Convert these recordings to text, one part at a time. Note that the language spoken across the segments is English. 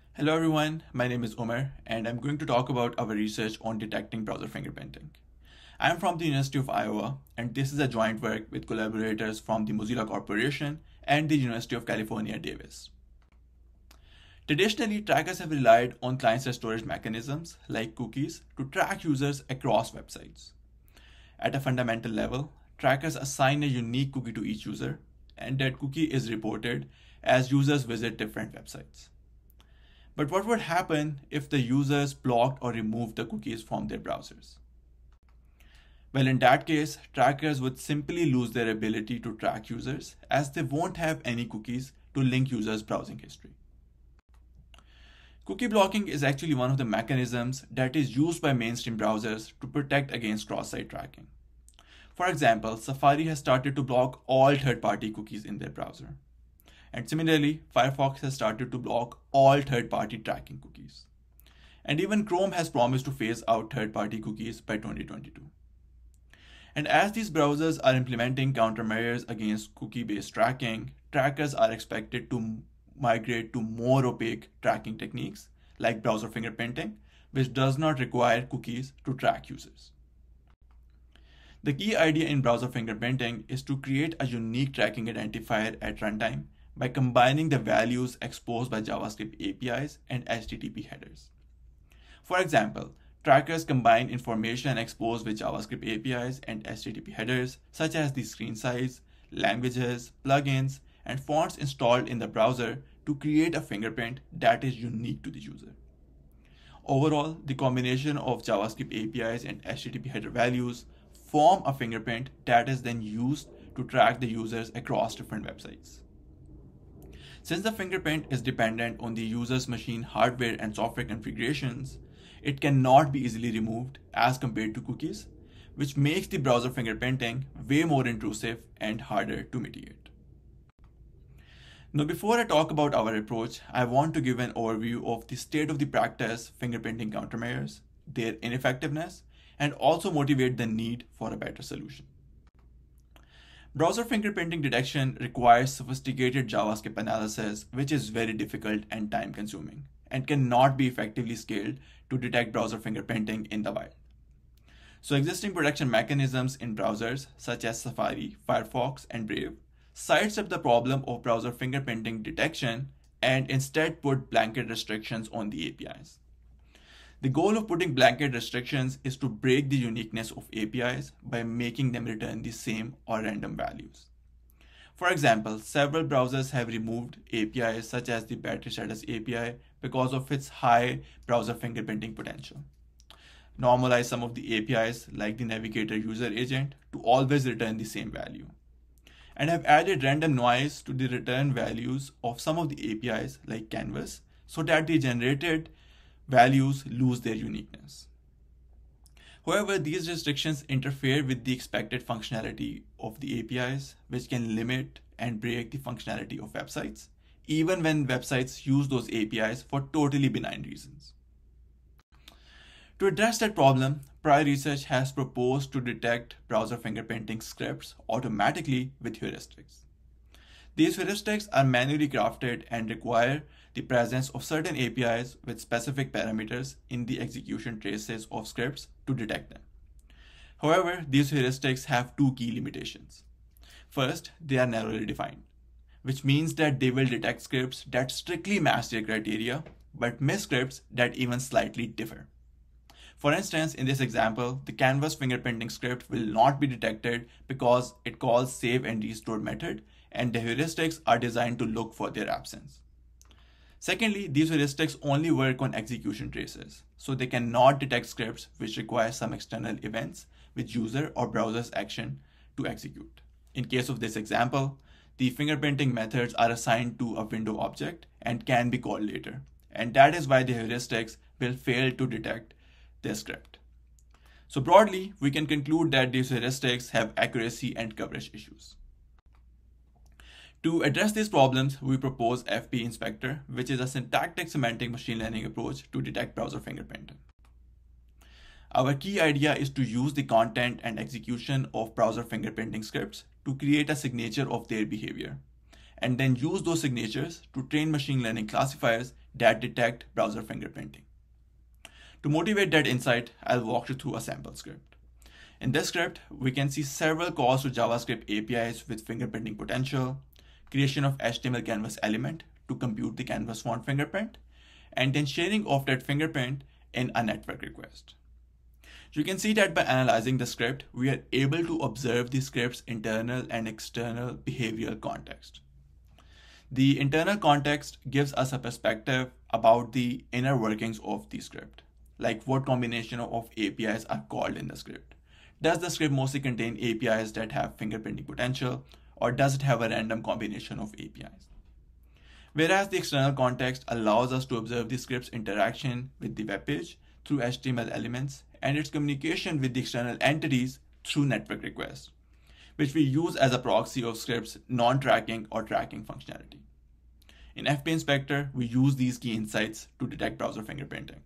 Hello everyone, my name is Umar and I'm going to talk about our research on detecting browser fingerprinting. I am from the University of Iowa and this is a joint work with collaborators from the Mozilla Corporation and the University of California, Davis. Traditionally, trackers have relied on client-side storage mechanisms like cookies to track users across websites. At a fundamental level, trackers assign a unique cookie to each user and that cookie is reported as users visit different websites. But what would happen if the users blocked or removed the cookies from their browsers? Well, in that case, trackers would simply lose their ability to track users as they won't have any cookies to link users' browsing history. Cookie blocking is actually one of the mechanisms that is used by mainstream browsers to protect against cross-site tracking. For example, Safari has started to block all third-party cookies in their browser. And similarly, Firefox has started to block all third-party tracking cookies. And even Chrome has promised to phase out third-party cookies by 2022. And as these browsers are implementing countermeasures against cookie-based tracking, trackers are expected to migrate to more opaque tracking techniques like browser fingerprinting, which does not require cookies to track users. The key idea in browser fingerprinting is to create a unique tracking identifier at runtime by combining the values exposed by JavaScript APIs and HTTP headers. For example, trackers combine information exposed with JavaScript APIs and HTTP headers, such as the screen size, languages, plugins, and fonts installed in the browser to create a fingerprint that is unique to the user. Overall, the combination of JavaScript APIs and HTTP header values form a fingerprint that is then used to track the users across different websites. Since the fingerprint is dependent on the user's machine hardware and software configurations, it cannot be easily removed as compared to cookies, which makes the browser fingerprinting way more intrusive and harder to mitigate. Now, before I talk about our approach, I want to give an overview of the state of the practice fingerprinting countermeasures, their ineffectiveness, and also motivate the need for a better solution. Browser fingerprinting detection requires sophisticated JavaScript analysis, which is very difficult and time-consuming, and cannot be effectively scaled to detect browser fingerprinting in the wild. So existing protection mechanisms in browsers such as Safari, Firefox, and Brave sidestep the problem of browser fingerprinting detection and instead put blanket restrictions on the APIs. The goal of putting blanket restrictions is to break the uniqueness of APIs by making them return the same or random values. For example, several browsers have removed APIs such as the battery status API because of its high browser fingerprinting potential. Normalize some of the APIs like the Navigator user agent to always return the same value. And have added random noise to the return values of some of the APIs like Canvas so that the generated values lose their uniqueness. However, these restrictions interfere with the expected functionality of the APIs, which can limit and break the functionality of websites, even when websites use those APIs for totally benign reasons. To address that problem, prior research has proposed to detect browser fingerprinting scripts automatically with heuristics. These heuristics are manually crafted and require the presence of certain APIs with specific parameters in the execution traces of scripts to detect them. However, these heuristics have two key limitations. First, they are narrowly defined, which means that they will detect scripts that strictly match their criteria, but miss scripts that even slightly differ. For instance, in this example, the Canvas fingerprinting script will not be detected because it calls save and restore method, and the heuristics are designed to look for their absence. Secondly, these heuristics only work on execution traces, so they cannot detect scripts which require some external events with user or browser's action to execute. In case of this example, the fingerprinting methods are assigned to a window object and can be called later, and that is why the heuristics will fail to detect the script. So broadly, we can conclude that these heuristics have accuracy and coverage issues. To address these problems, we propose FP Inspector, which is a syntactic semantic machine learning approach to detect browser fingerprinting. Our key idea is to use the content and execution of browser fingerprinting scripts to create a signature of their behavior. and then use those signatures to train machine learning classifiers that detect browser fingerprinting. To motivate that insight, I'll walk you through a sample script. In this script, we can see several calls to JavaScript APIs with fingerprinting potential, creation of HTML canvas element to compute the canvas font fingerprint, and then sharing of that fingerprint in a network request. You can see that by analyzing the script, we are able to observe the script's internal and external behavioral context. The internal context gives us a perspective about the inner workings of the script, like what combination of APIs are called in the script. Does the script mostly contain APIs that have fingerprinting potential, or does it have a random combination of APIs? Whereas the external context allows us to observe the script's interaction with the web page through HTML elements and its communication with the external entities through network requests, which we use as a proxy of script's non-tracking or tracking functionality. In FP Inspector, we use these key insights to detect browser fingerprinting.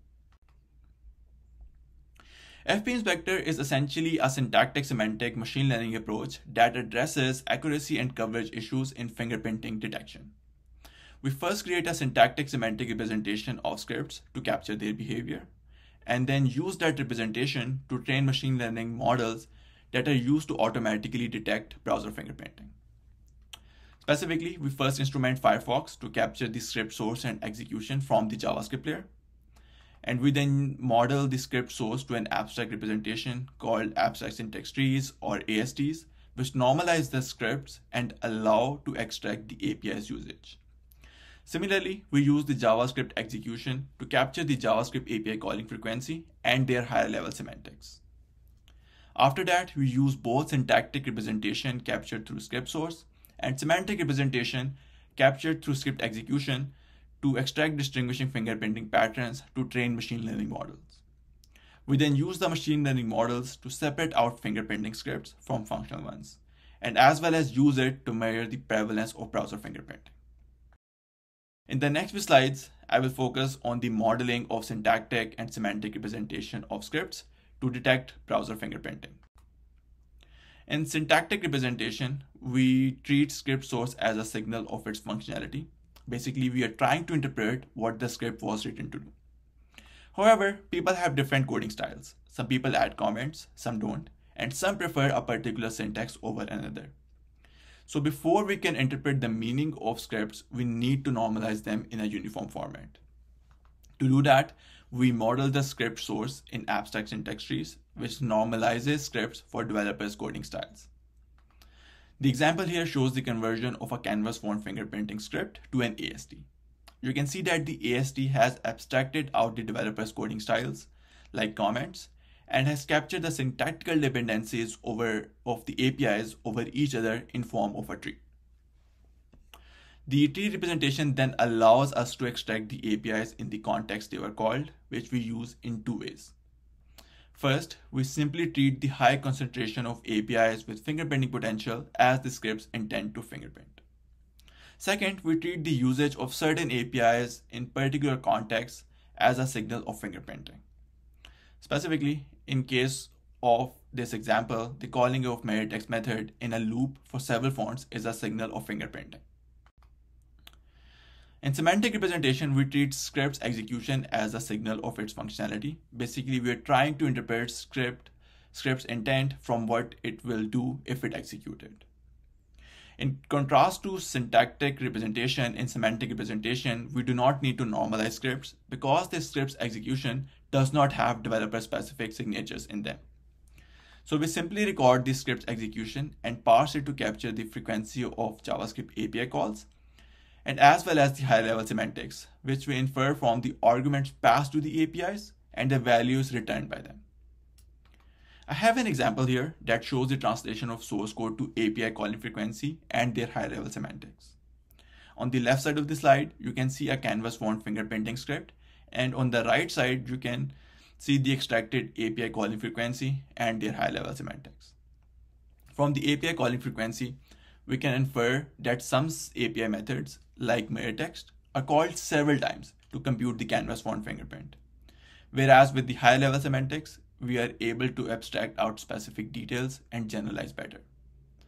FP Inspector is essentially a syntactic semantic machine learning approach that addresses accuracy and coverage issues in fingerprinting detection. We first create a syntactic semantic representation of scripts to capture their behavior, and then use that representation to train machine learning models that are used to automatically detect browser fingerprinting. Specifically, we first instrument Firefox to capture the script source and execution from the JavaScript layer. And we then model the script source to an abstract representation called abstract syntax trees or ASTs, which normalize the scripts and allow to extract the API's usage. Similarly, we use the JavaScript execution to capture the JavaScript API calling frequency and their higher level semantics. After that, we use both syntactic representation captured through script source and semantic representation captured through script execution to extract distinguishing fingerprinting patterns to train machine learning models. We then use the machine learning models to separate out fingerprinting scripts from functional ones, and as well as use it to measure the prevalence of browser fingerprinting. In the next few slides, I will focus on the modeling of syntactic and semantic representation of scripts to detect browser fingerprinting. In syntactic representation, we treat script source as a signal of its functionality. Basically, we are trying to interpret what the script was written to do. However, people have different coding styles. Some people add comments, some don't, and some prefer a particular syntax over another. So before we can interpret the meaning of scripts, we need to normalize them in a uniform format. To do that, we model the script source in abstract syntax trees, which normalizes scripts for developers' coding styles. The example here shows the conversion of a canvas font fingerprinting script to an AST. You can see that the AST has abstracted out the developer's coding styles, like comments, and has captured the syntactical dependencies of the APIs over each other in form of a tree. The tree representation then allows us to extract the APIs in the context they were called, which we use in two ways. First, we simply treat the high concentration of APIs with fingerprinting potential as the scripts intend to fingerprint. Second, we treat the usage of certain APIs in particular contexts as a signal of fingerprinting. Specifically, in case of this example, the calling of text method in a loop for several fonts is a signal of fingerprinting. In semantic representation, we treat script's execution as a signal of its functionality. Basically, we are trying to interpret script's intent from what it will do if it executed. In contrast to syntactic representation, in semantic representation, we do not need to normalize scripts because the script's execution does not have developer-specific signatures in them. So we simply record the script's execution and parse it to capture the frequency of JavaScript API calls, and as well as the high-level semantics, which we infer from the arguments passed to the APIs and the values returned by them. I have an example here that shows the translation of source code to API calling frequency and their high-level semantics. On the left side of the slide, you can see a canvas font fingerprinting script, and on the right side, you can see the extracted API calling frequency and their high-level semantics. From the API calling frequency, we can infer that some API methods, like text, are called several times to compute the canvas font fingerprint. Whereas with the high-level semantics, we are able to abstract out specific details and generalize better.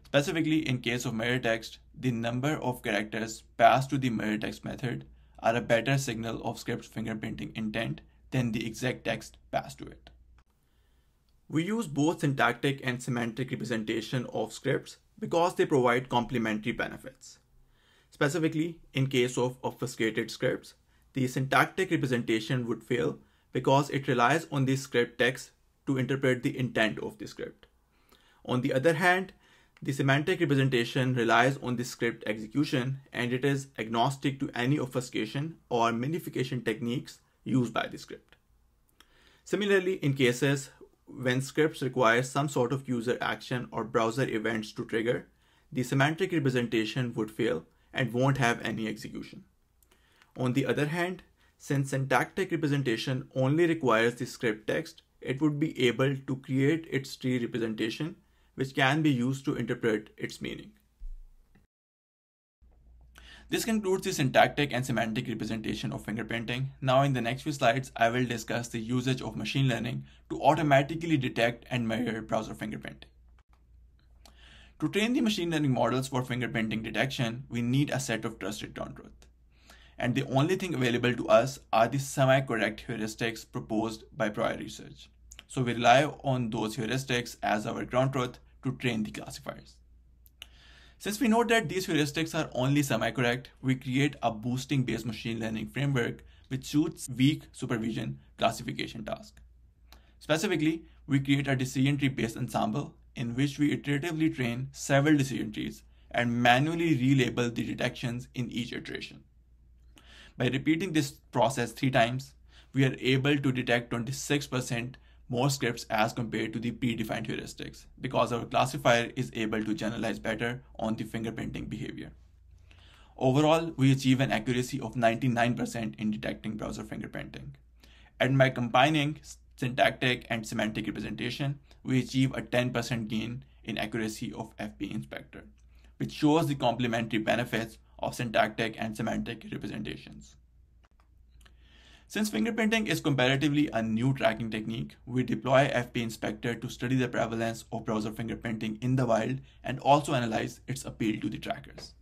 Specifically, in case of mirror text, the number of characters passed to the mirror text method are a better signal of script's fingerprinting intent than the exact text passed to it. We use both syntactic and semantic representation of scripts because they provide complementary benefits. Specifically, in case of obfuscated scripts, the syntactic representation would fail because it relies on the script text to interpret the intent of the script. On the other hand, the semantic representation relies on the script execution and it is agnostic to any obfuscation or minification techniques used by the script. Similarly, in cases when scripts require some sort of user action or browser events to trigger, the semantic representation would fail and won't have any execution. On the other hand, since syntactic representation only requires the script text, it would be able to create its tree representation, which can be used to interpret its meaning. This concludes the syntactic and semantic representation of fingerprinting. Now in the next few slides, I will discuss the usage of machine learning to automatically detect and measure browser fingerprinting. To train the machine learning models for fingerprinting detection, we need a set of trusted ground truth. And the only thing available to us are the semi-correct heuristics proposed by prior research. So we rely on those heuristics as our ground truth to train the classifiers. Since we know that these heuristics are only semi-correct, we create a boosting-based machine learning framework which suits weak supervision classification task. Specifically, we create a decision tree-based ensemble in which we iteratively train several decision trees and manually relabel the detections in each iteration. By repeating this process 3 times, we are able to detect 26% more scripts as compared to the predefined heuristics because our classifier is able to generalize better on the fingerprinting behavior. Overall, we achieve an accuracy of 99% in detecting browser fingerprinting. And by combining syntactic and semantic representation, we achieve a 10% gain in accuracy of FP inspector, which shows the complementary benefits of syntactic and semantic representations. Since fingerprinting is comparatively a new tracking technique, we deploy FP Inspector to study the prevalence of browser fingerprinting in the wild and also analyze its appeal to the trackers.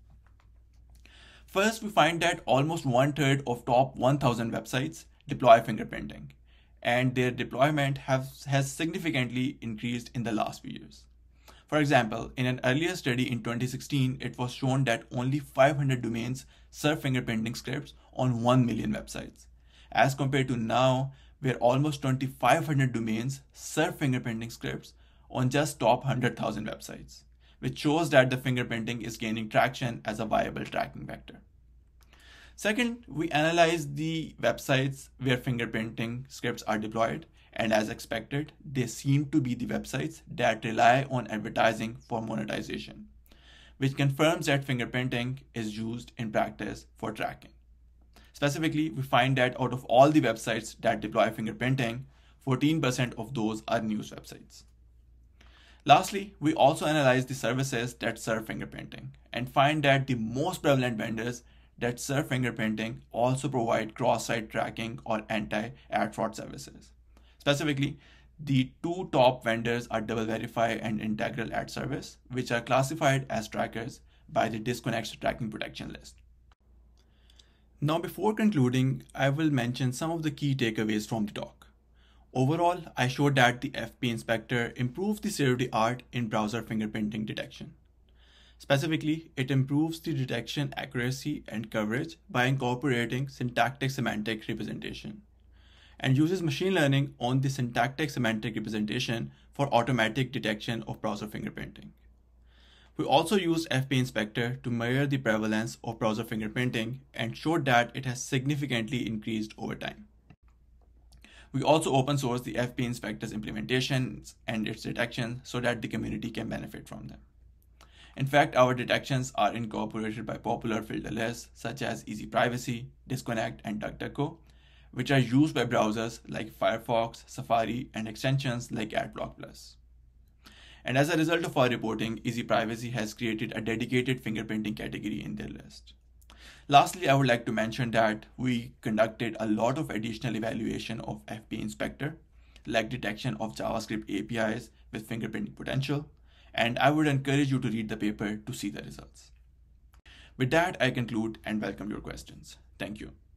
First, we find that almost 1/3 of top 1,000 websites deploy fingerprinting, and their deployment has significantly increased in the last few years. For example, in an earlier study in 2016, it was shown that only 500 domains serve fingerprinting scripts on 1 million websites, as compared to now, where almost 2,500 domains serve fingerprinting scripts on just top 100,000 websites, which shows that the fingerprinting is gaining traction as a viable tracking vector. Second, we analyze the websites where fingerprinting scripts are deployed, and as expected, they seem to be the websites that rely on advertising for monetization, which confirms that fingerprinting is used in practice for tracking. Specifically, we find that out of all the websites that deploy fingerprinting, 14% of those are news websites. Lastly, we also analyze the services that serve fingerprinting and find that the most prevalent vendors that serve fingerprinting also provide cross-site tracking or anti-ad fraud services. Specifically, the 2 top vendors are DoubleVerify and Integral Ad Service, which are classified as trackers by the Disconnect's tracking protection list. Now, before concluding, I will mention some of the key takeaways from the talk. Overall, I showed that the FP Inspector improves the state-of-the-art in browser fingerprinting detection. Specifically, it improves the detection accuracy and coverage by incorporating syntactic semantic representation, and uses machine learning on the syntactic semantic representation for automatic detection of browser fingerprinting. We also used FP Inspector to measure the prevalence of browser fingerprinting and showed that it has significantly increased over time. We also open sourced the FP Inspector's implementations and its detection so that the community can benefit from them. In fact, our detections are incorporated by popular filter lists such as Easy Privacy, Disconnect, and DuckDuckGo, which are used by browsers like Firefox, Safari, and extensions like AdBlock+. And as a result of our reporting, Easy Privacy has created a dedicated fingerprinting category in their list. Lastly, I would like to mention that we conducted a lot of additional evaluation of FP Inspector, like detection of JavaScript APIs with fingerprinting potential, and I would encourage you to read the paper to see the results. With that, I conclude and welcome your questions. Thank you.